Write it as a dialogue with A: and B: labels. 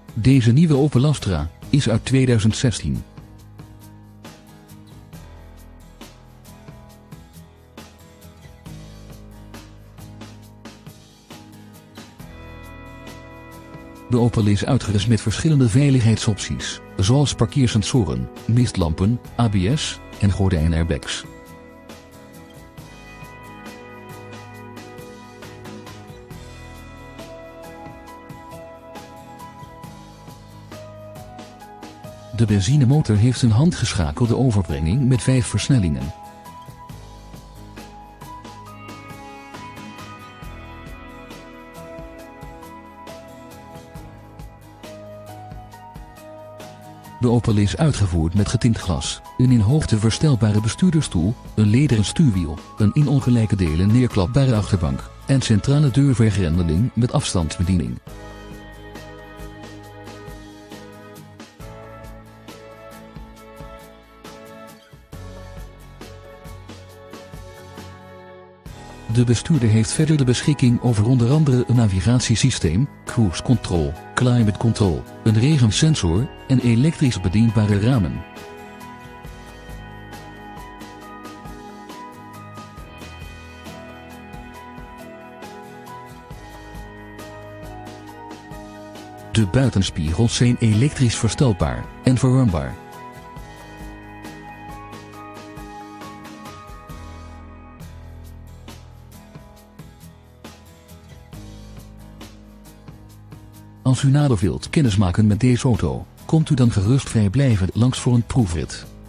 A: Deze nieuwe Opel Astra is uit 2016. De Opel is uitgerust met verschillende veiligheidsopties, zoals parkeersensoren, mistlampen, ABS en gordijnairbags. De benzinemotor heeft een handgeschakelde overbrenging met 5 versnellingen. De Opel is uitgevoerd met getint glas, een in hoogte verstelbare bestuurdersstoel, een lederen stuurwiel, een in ongelijke delen neerklapbare achterbank en centrale deurvergrendeling met afstandsbediening. De bestuurder heeft verder de beschikking over onder andere een navigatiesysteem, cruise control, climate control, een regensensor en elektrisch bedienbare ramen. De buitenspiegels zijn elektrisch verstelbaar en verwarmbaar. Als u nader wilt kennismaken met deze auto, komt u dan gerust vrijblijvend langs voor een proefrit.